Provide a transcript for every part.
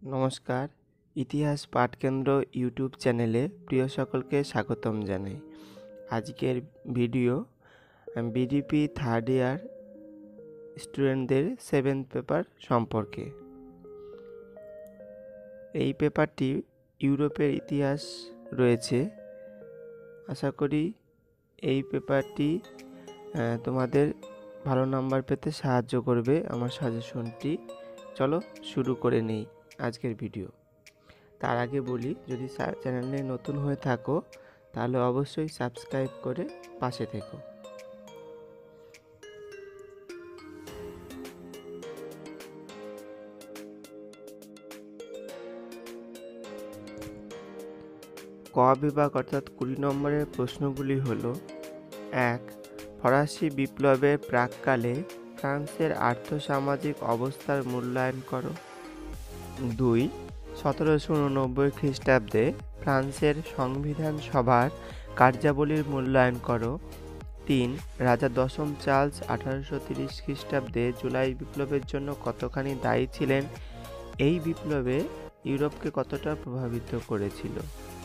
নমস্কার, ইতিহাস পাঠকেন্দ্র ইউটিউব চ্যানেলে প্রিয় সকলকে স্বাগতম জানাই। আজকের ভিডিও বিডিপি থার্ড ইয়ার স্টুডেন্টদের 7th পেপার সম্পর্কে। এই পেপারটি ইউরোপের ইতিহাস রয়েছে। আশা করি এই পেপারটি তোমাদের ভালো নাম্বার পেতে সাহায্য করবে আমার সাজেশনটি। চলো শুরু করে নেই আজকের ভিডিও। তার আগে বলি, যদি চ্যানেলে নতুন হয়ে থাকো তাহলে অবশ্যই সাবস্ক্রাইব করে পাশে থেকো। ক বিভাগ অর্থাৎ 20 নম্বরের প্রশ্নগুলি হলো: 1. ফরাসি বিপ্লবের প্রাক্কালে ফ্রান্সের আর্থসামাজিক অবস্থার মূল্যায়ন করো। 2. 1789 খ্রিস্টাব্দে ফ্রান্সের সংবিধান সভার কার্যাবলীর মূল্যায়ন করো। 3. রাজা দশম চার্লস 1830 খ্রিস্টাব্দে জুলাই বিপ্লবের জন্য কতখানি দায়ী ছিলেন? এই বিপ্লবে ইউরোপকে কতটা প্রভাবিত করেছিল?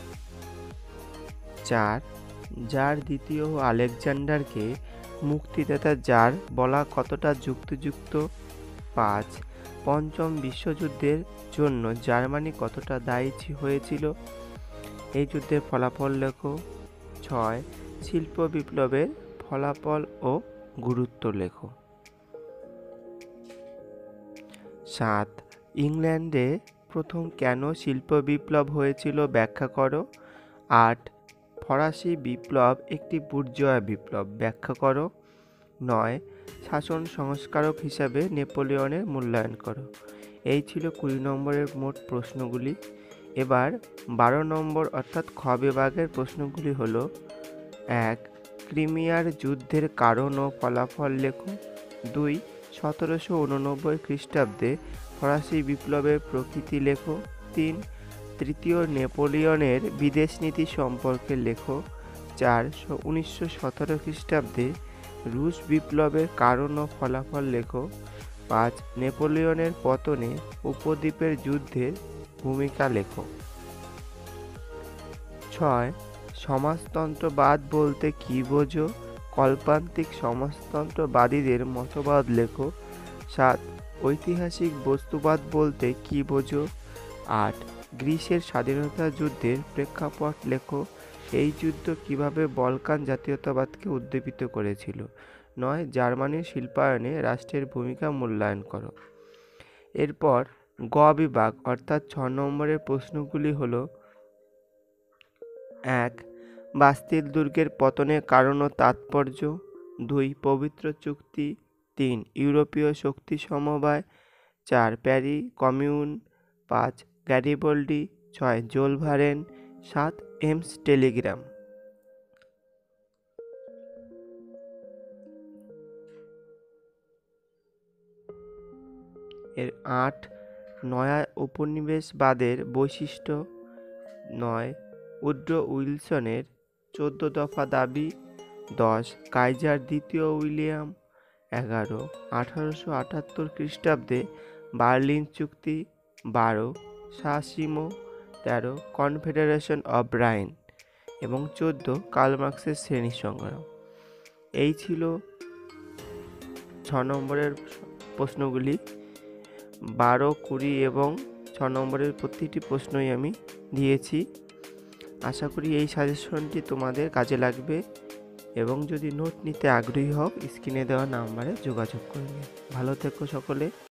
4. জার দ্বিতীয় আলেকজান্ডারকে মুক্তিদাতা জার বলা কতটা যুক্তিযুক্ত? 5. পঞ্চম বিশ্বযুদ্ধের জন্য জার্মানি কতটা দায়ী হয়েছিল? এই যুদ্ধের ফলাফল লেখো। 6. শিল্প বিপ্লবের ফলাফল ও গুরুত্ব লেখো। 7. ইংল্যান্ডে প্রথম কেন শিল্প বিপ্লব হয়েছিল ব্যাখ্যা করো। 8. ফরাসি বিপ্লব একটি বুর্জোয়া বিপ্লব ব্যাখ্যা করো। 9. শাসন সংস্কারক হিসাবে নেপোলিয়নের মূল্যায়ন করো। এই ছিল 20 নম্বরের মোট প্রশ্নগুলি। এবার 12 নম্বর অর্থাৎ খ বিভাগের প্রশ্নগুলি হলো: 1. ক্রিমিয়ার যুদ্ধের কারণ ও ফলাফল লেখো। 2. 1789 খ্রিস্টাব্দে ফরাসি বিপ্লবের প্রকৃতি লেখো। 3. তৃতীয় নেপোলিয়নের বিদেশ নীতি সম্পর্কে লেখো। 4. 1917 খ্রিস্টাব্দে রুশ বিপ্লবের কারণ ও ফলাফল লেখো। 5. নেপোলিয়নের পতনে উপদ্বীপের যুদ্ধের ভূমিকা লেখো। 6. সমাজতন্ত্রবাদ বলতে কী বোঝো? কল্পান্তিক সমাজতন্ত্রবাদীদের মতবাদ লেখো। 7. ঐতিহাসিক বস্তুবাদ বলতে কী বোঝো? 8. গ্রিসের স্বাধীনতা যুদ্ধের প্রেক্ষাপট লেখো। এই যুদ্ধ কিভাবে বলকান জাতীয়তাবাদকে উদ্দীপিত করেছিল? 9. জার্মানির শিল্পায়নে রাষ্ট্রের ভূমিকা মূল্যায়ন করো। এরপর গ বিভাগ অর্থাৎ 6 নম্বরের প্রশ্নগুলি হলো: 1. বাস্তিল দুর্গের পতনের কারণ ও তাৎপর্য। 2. পবিত্র চুক্তি। 3. ইউরোপীয় শক্তি সমবায়। 4. Paris commune. 5. Garibaldi. 6. Zollverein. 7. Ems telegram. এর 8. নয়া উপনিবেশবাদের বৈশিষ্ট্য। 9. উড্রো উইলসনের 14 দফা দাবি। 10. কাইজার দ্বিতীয় উইলিয়াম। 11. 1878 খ্রিস্টাব্দে বার্লিন চুক্তি। 12. সাসিমো। 13. কনফেডারেশন অব রাইন এবং 14. কার্ল মার্ক্সের শ্রেণী সংগ্রাম। এই ছিল 6 নম্বরের প্রশ্নগুলি। 12, 20 এবং 6 নম্বরের প্রতিটি প্রশ্নই আমি দিয়েছি। আশা করি এই সাজেশনটি তোমাদের কাজে লাগবে এবং যদি নোট নিতে আগ্রহী হও স্ক্রিনে দেওয়া নাম্বারে যোগাযোগ করবে। ভালো থেকো সকলে।